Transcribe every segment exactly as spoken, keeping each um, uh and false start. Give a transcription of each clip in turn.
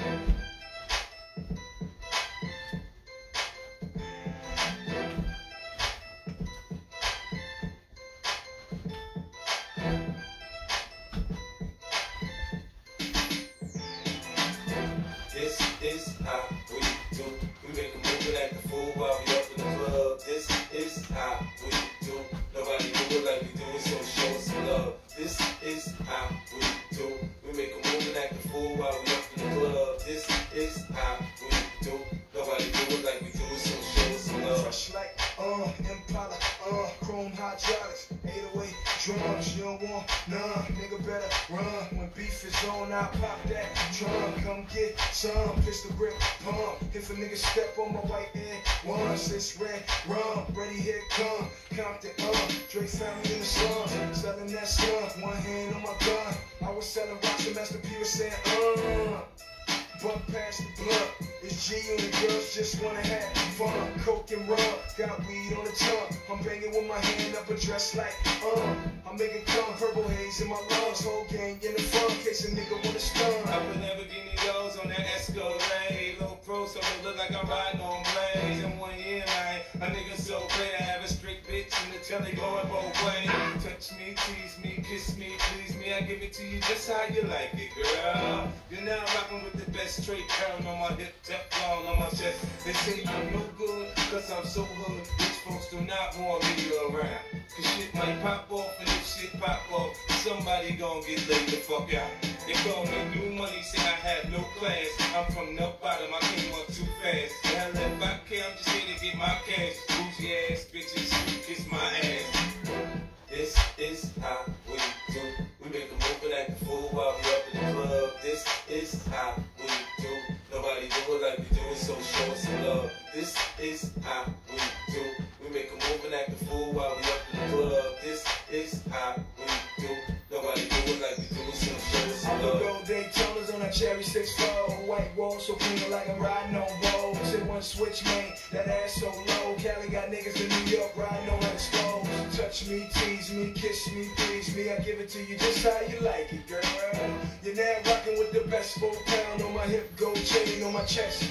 This is how we do. We make a move and act a fool while we up in the club. This is how we do. Nobody do it like we do it, so show us some love. This is how we do. We make a move and act a fool while we up in the club. This is how we do. Nobody do it like we do it, so show us some love. Fresh like uh, Impala, uh, chrome hydraulics, eight oh eight drums. You don't want none, nigga better run. When beef is on, I pop that drum. Come get some, pistol grip, pump. If a nigga step on my white egg, once it's red rum, ready here come. Compton, uh, Drake found me in the slum, selling that slum. One hand on my gun, I was selling rocks and Master P was saying, uh. Buck past the blunt, it's G and the girls just wanna have fun. Coke and rum, got weed on the tongue. I'm banging with my hand up a dress like, uh I make it come, purple haze in my lungs. Whole gang in the front, case a nigga wanna stun. I put Lamborghini doors on that Escalade. Low pro, so it look like I'm riding on blades. In one year, man, a nigga so great. I have a straight bitch in the telly going both ways. Touch me, tease me, kiss me, please me. I give it to you just how you like it, girl. You're now rocking with the best. Straight crown on my hip, Teflon on my chest. They say I'm no good, cause I'm so hood. Rich folks do not want me around. Cause shit might pop off, and if shit pop off, somebody gon' get laid the fuck out. They call me new money, say I have no class. I'm from the bottom, I came up too fast. Hell if I care, I'm just here to get my cash. Bougie ass bitches, kiss my ass. This is how we do. We make a move and act a fool while we up in the club. This is how we do. Nobody do it like we do it, so show us some love. This is how we do. We make a move and act a fool while we up in the club. This is how we do. Nobody do it like we do it, so show us some love. Gold Daytonas on a cherry six four. White wall so clean like I'm riding on road. Sit one switch, man, that ass so low. Cali got niggas in New York riding on exposed. Touch me, tease me, kiss me, please me. I give it to you just how you like it, girl. You're now rocking with the best. Four pound on my hip, gold chain on my chest.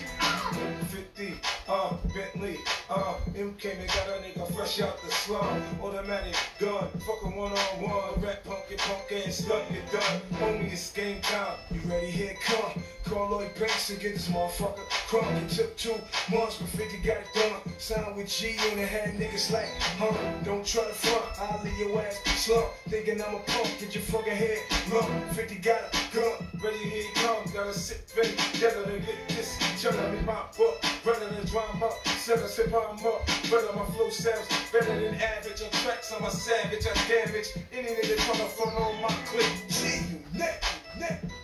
fifty, uh, Bentley, uh, M K, they got a nigga fresh out the slum. Automatic gun, fucking one on one. Rap punk it, punk and stunt you done. Homie, it's game time. You ready? Here come. Call Lloyd Banks and get this motherfucker crunk. It took two months, but fifty got it done. Signed with G and it had niggas like, huh? Don't try to front, I'll leave your ass slump. Thinking I'm a punk, get your fucking head lump. fifty got a gun, ready here he come. Gotta sit ready, together to get this. Turn me my book, better than drama. Set us hip hop up, better my flow sounds better than average. On tracks, I'm a savage, I damage any nigga coming from on my clip. G, you neck, neck.